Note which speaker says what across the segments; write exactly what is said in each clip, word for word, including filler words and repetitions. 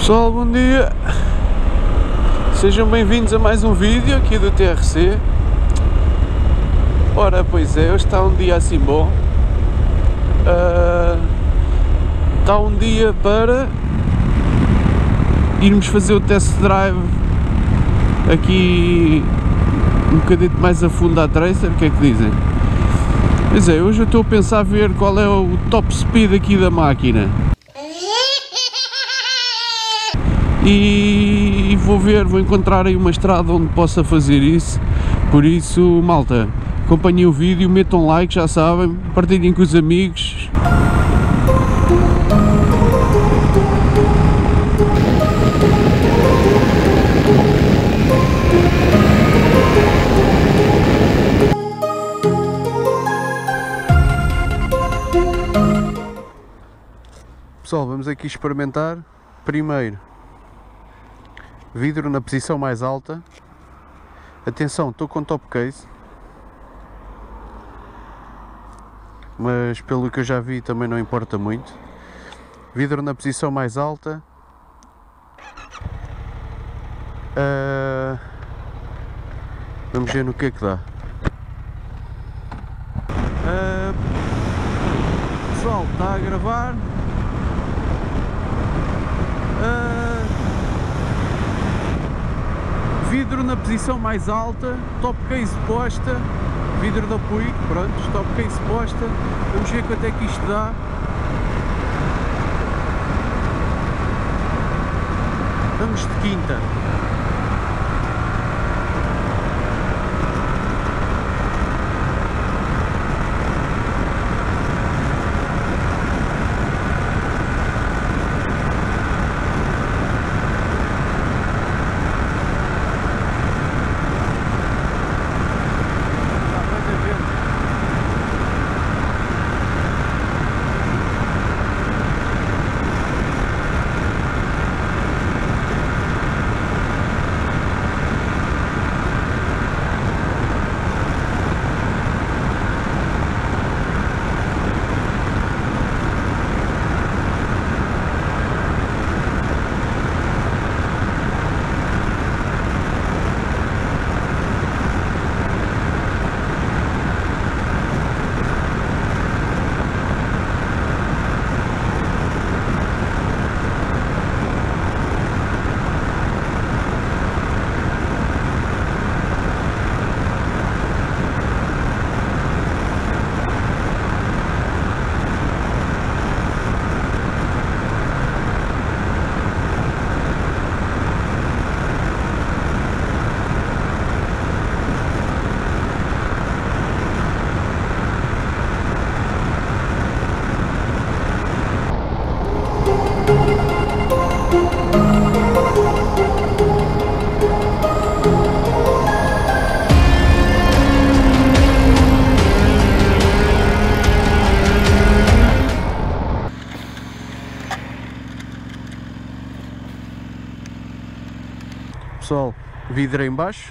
Speaker 1: Pessoal, bom dia, sejam bem-vindos a mais um vídeo aqui do T R C. Ora, pois é, hoje está um dia assim bom, uh, está um dia para irmos fazer o test drive aqui um bocadinho mais a fundo à Tracer. O que é que dizem? Pois é, hoje eu estou a pensar ver qual é o top speed aqui da máquina. E vou ver, vou encontrar aí uma estrada onde possa fazer isso. Por isso, malta, acompanhem o vídeo, metam like, já sabem, partilhem com os amigos. Pessoal, vamos aqui experimentar. Primeiro, vidro na posição mais alta. Atenção, estou com top case, mas pelo que eu já vi também não importa muito. Vidro na posição mais alta. Uh, vamos ver no que é que dá. Uh, pessoal, está a gravar. Uh, vidro na posição mais alta, top case posta, vidro de apoio, pronto, top case posta. Vamos ver quanto é que isto dá. Vamos de quinta. Pessoal, vidro em baixo.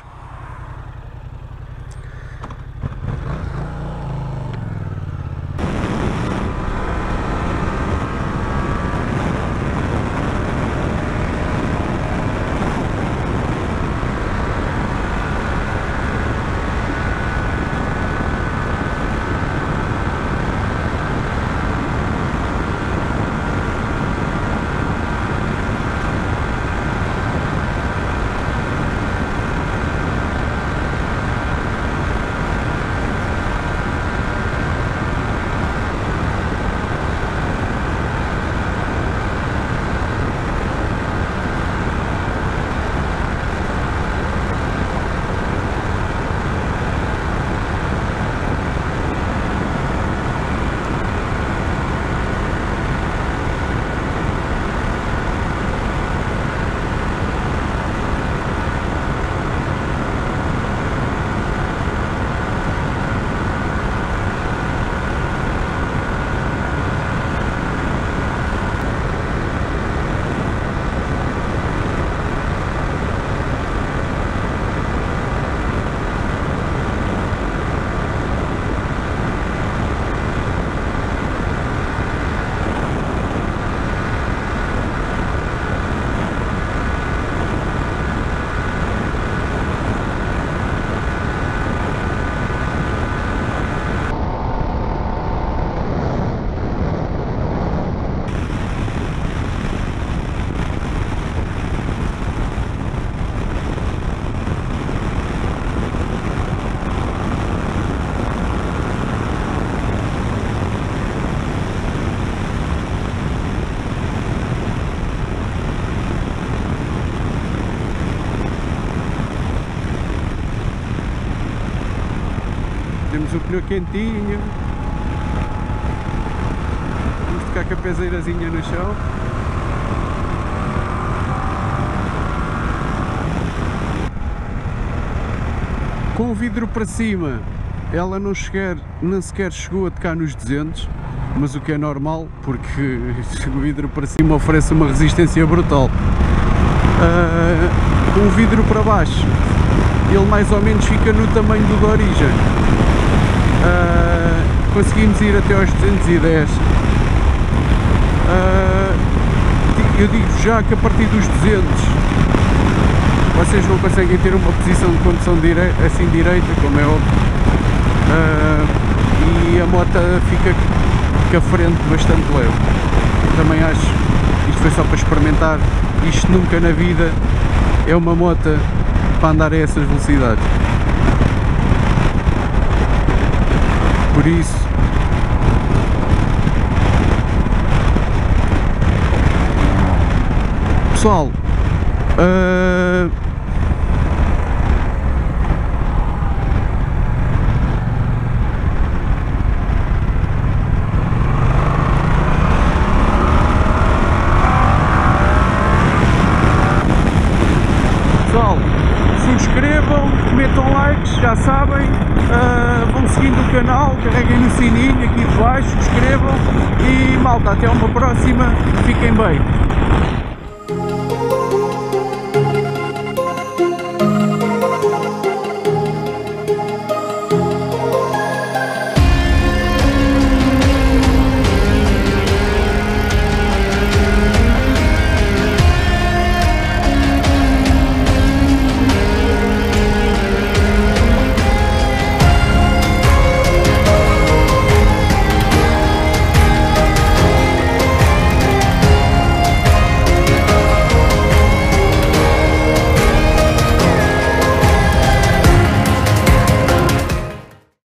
Speaker 1: temos o pneu quentinho. Vamos tocar com a peseirazinha no chão. Com o vidro para cima, ela não, chegar, nem sequer chegou a tocar nos duzentos, mas o que é normal, porque o vidro para cima oferece uma resistência brutal. Uh, com o vidro para baixo, ele mais ou menos fica no tamanho do de origem. Uh, conseguimos ir até aos duzentos e dez. Uh, eu digo já que a partir dos duzentos vocês não conseguem ter uma posição de condução direi assim direita, como é óbvio, uh, e a moto fica com a frente bastante leve. Também acho, isto foi só para experimentar, isto nunca na vida é uma moto para andar a essas velocidades. Por isso, pessoal, uh, pessoal, subscrevam, metam likes, já sabem, uh, vão seguindo o canal, carreguem no sininho aqui de baixo, subscrevam e malta, até uma próxima, fiquem bem.